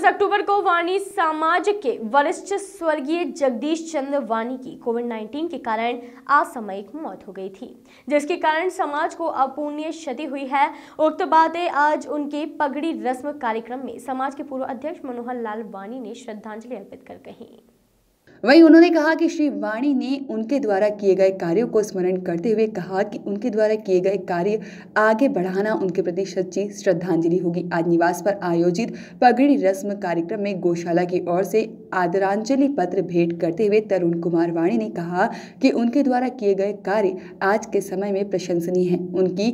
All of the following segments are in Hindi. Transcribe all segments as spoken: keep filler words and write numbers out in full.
दस अक्टूबर को वाणी समाज के वरिष्ठ स्वर्गीय जगदीश चंद्र वाणी की कोविड नाइन्टीन के कारण असामयिक मौत हो गई थी, जिसके कारण समाज को अपूर्णीय क्षति हुई है। उक्त बातें आज उनके पगड़ी रस्म कार्यक्रम में समाज के पूर्व अध्यक्ष मनोहर लाल वाणी ने श्रद्धांजलि अर्पित कर कही। वहीं उन्होंने कहा कि श्री वाणी ने उनके द्वारा किए गए कार्यों को स्मरण करते हुए कहा कि उनके द्वारा किए गए कार्य आगे बढ़ाना उनके प्रति सच्ची श्रद्धांजलि होगी। आज निवास पर आयोजित पगड़ी रस्म कार्यक्रम में गौशाला की ओर से आदरांजलि पत्र भेंट करते हुए तरुण कुमार वाणी ने कहा कि उनके द्वारा किए गए कार्य आज के समय में प्रशंसनीय है। उनकी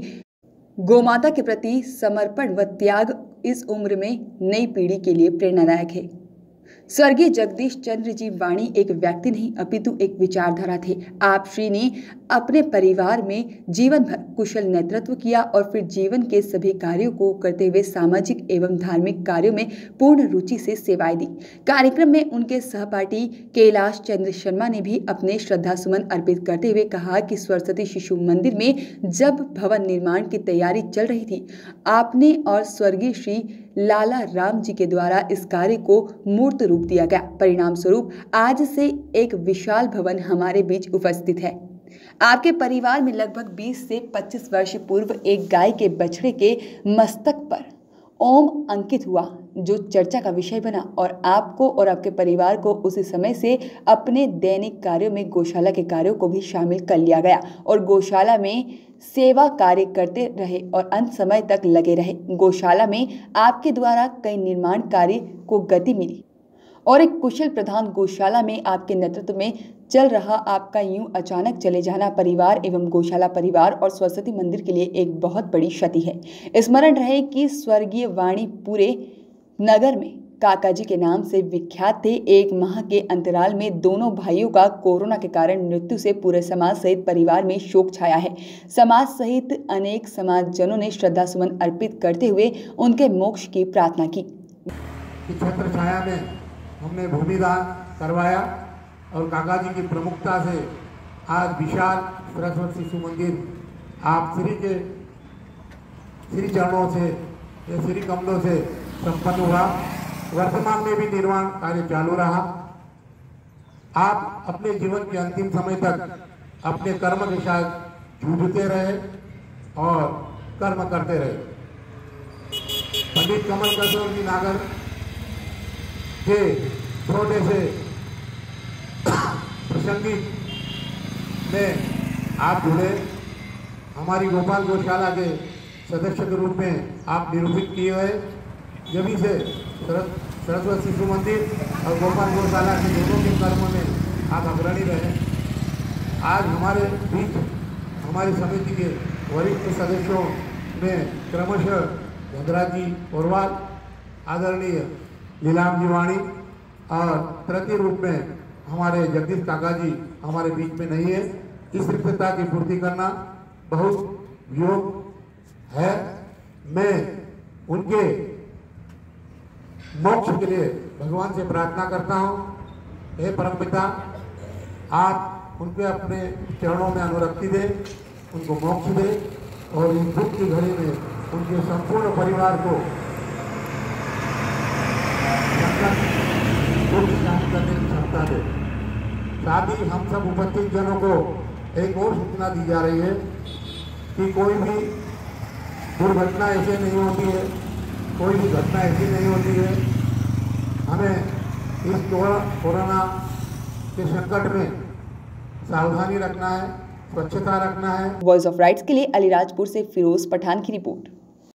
गौमाता के प्रति समर्पण व त्याग इस उम्र में नई पीढ़ी के लिए प्रेरणादायक है। स्वर्गीय जगदीश चंद्र जी वाणी एक व्यक्ति नहीं अपितु एक विचारधारा थे। आप श्री ने अपने परिवार में जीवन भर कुशल नेतृत्व किया और फिर जीवन के सभी कार्यों को करते हुए सामाजिक एवं धार्मिक कार्यों में पूर्ण रुचि से सेवाएं दी। कार्यक्रम में उनके सहपाठी कैलाश चंद्र शर्मा ने भी अपने श्रद्धा सुमन अर्पित करते हुए कहा कि सरस्वती शिशु मंदिर में जब भवन निर्माण की तैयारी चल रही थी, आपने और स्वर्गीय श्री लाला राम जी के द्वारा इस कार्य को मूर्त रूप दिया गया। परिणाम स्वरूप आज से एक विशाल भवन हमारे बीच उपस्थित है। आपके परिवार में लगभग बीस से पच्चीस वर्ष पूर्व एक गाय के बछड़े के मस्तक पर ओम अंकित हुआ, जो चर्चा का विषय बना और आपको और आपके परिवार को उसी समय से अपने दैनिक कार्यों में गौशाला के कार्यों को भी शामिल कर लिया गया और गौशाला में सेवा कार्य करते रहे और अंत समय तक लगे रहे। गौशाला में आपके द्वारा कई निर्माण कार्य को गति मिली और एक कुशल प्रधान गौशाला में आपके नेतृत्व में चल रहा आपका यूं अचानक चले जाना परिवार एवं गौशाला परिवार और सरस्वती मंदिर के लिए एक बहुत बड़ी क्षति है। स्मरण रहे कि स्वर्गीय वाणी पूरे नगर में काका जी के नाम से विख्यात थे। एक माह के अंतराल में दोनों भाइयों का कोरोना के कारण मृत्यु से पूरे समाज सहित परिवार में शोक छाया है। समाज सहित अनेक समाजजनों ने श्रद्धा सुमन अर्पित करते हुए उनके मोक्ष की प्रार्थना की। छत्र छाया में हमने भूमिदान करवाया और काका जी की प्रमुखता से आज विशाल सरस्वती शिशु मंदिर आप श्री के श्री चरणों से या श्री कमलों से संपन्न हुआ। वर्तमान में भी निर्माण कार्य चालू रहा। आप अपने जीवन के अंतिम समय तक अपने कर्म के साथ जूझते रहे और कर्म करते रहे। पंडित कमल किशोर जी नागर के छोटे से प्रसंगिक में आप जुड़े। हमारी गोपाल गौशाला के सदस्य के रूप में आप निरूपित किए हुए। जब से सरस्वती शिशु मंदिर और गोपाल गौशाला के दोनों के कर्म में आप अग्रणी रहे। आज हमारे बीच हमारी समिति के वरिष्ठ सदस्यों में क्रमशः गंगराज जी ओरवाल, आदरणीय लीलाम जी वाणी और तृतीय रूप में हमारे जगदीश काका जी हमारे बीच में नहीं है। इस रिक्तता की पूर्ति करना बहुत योग है। मैं उनके मोक्ष के लिए भगवान से प्रार्थना करता हूँ। हे परमपिता, आप उनके अपने चरणों में अनुरक्ति दे, उनको मोक्ष दे और इस दुख की घड़ी में उनके संपूर्ण परिवार को करने की क्षमता दे। साथ ही हम सब उपस्थित जनों को एक और सूचना दी जा रही है कि कोई भी दुर्घटना ऐसे नहीं होती है, कोई भी घटना ऐसी नहीं होती है। हमें इस कोरोना के संकट में सावधानी रखना है, स्वच्छता रखना है। वॉइस ऑफ राइट्स के लिए अलीराजपुर से फिरोज पठान की रिपोर्ट।